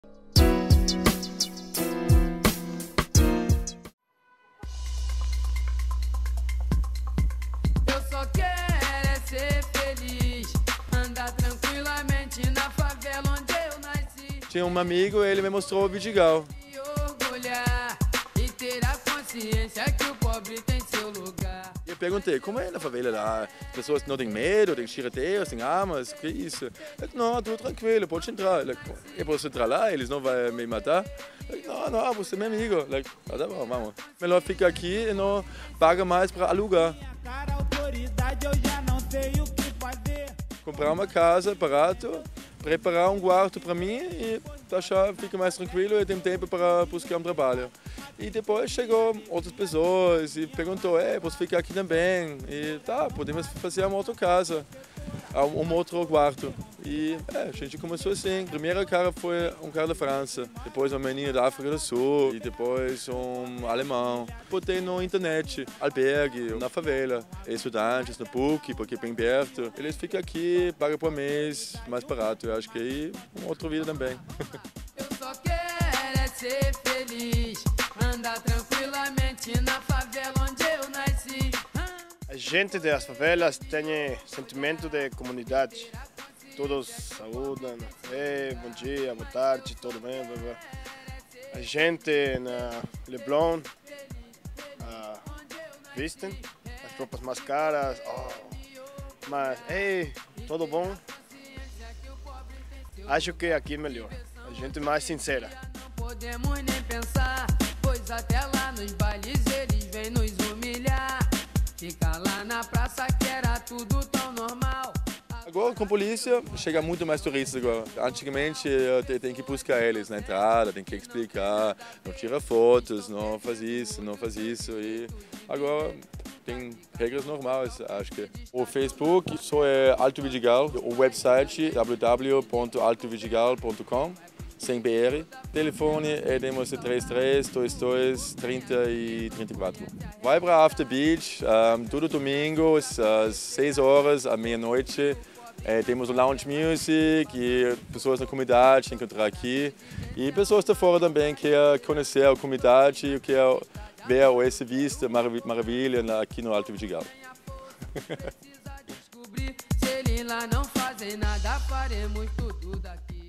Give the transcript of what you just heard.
Eu só quero é ser feliz, andar tranquilamente na favela onde eu nasci. Tinha um amigo, ele me mostrou o Vidigal. E orgulhar e ter a consciência que o pobre tem seu lugar. E eu perguntei, como é na favela lá? As pessoas não têm medo, tem tiroteios, tem armas, que isso? Ele disse, não, tudo tranquilo, pode entrar. Eu posso entrar lá, eles não vão me matar? Eu disse, não, você é meu amigo. Tá bom, vamos. Melhor ficar aqui e não paga mais para alugar. Comprar uma casa barato, preparar um quarto para mim e achar fica mais tranquilo e tem tempo para buscar um trabalho. E depois chegou outras pessoas e perguntou, posso ficar aqui também? E tá, podemos fazer uma outra casa, um outro quarto. E a gente começou assim. O primeiro cara foi um cara da França, depois uma menina da África do Sul e depois um alemão. Botei na internet, albergue, na favela, estudantes no PUC, porque é bem perto. Eles ficam aqui, pagam por mês, mais barato. Eu acho que aí uma outra vida também. Eu só quero é ser feliz, andar tranquilamente na favela onde eu nasci. A gente das favelas tem sentimento de comunidade. Todos saúdam, bom dia, boa tarde, tudo bem, blá, blá. A gente na Leblon vestem as roupas mais caras, mas tudo bom? Acho que aqui é melhor, a gente é mais sincera. Não podemos nem pensar, pois até lá nos bailes eles vêm nos humilhar. Fica lá na praça que era tudo tão normal. Agora com a polícia chega muito mais turistas agora. Antigamente tem que buscar eles na entrada, tem que explicar, não tira fotos, não faz isso, não faz isso. E agora tem regras normais, acho que. O Facebook só é Alto Vidigal, o website www.altovidigal.com. sem BR. Telefone é 33 22 30 e 34. Vai para After Beach, todo domingo, às 6 horas, à meia-noite. Temos o Lounge Music e pessoas da comunidade encontrar aqui. E pessoas de fora também que querem conhecer a comunidade e querem ver essa vista maravilha aqui no Alto Vidigal. Se eles lá não fazem nada, faremos tudo daqui.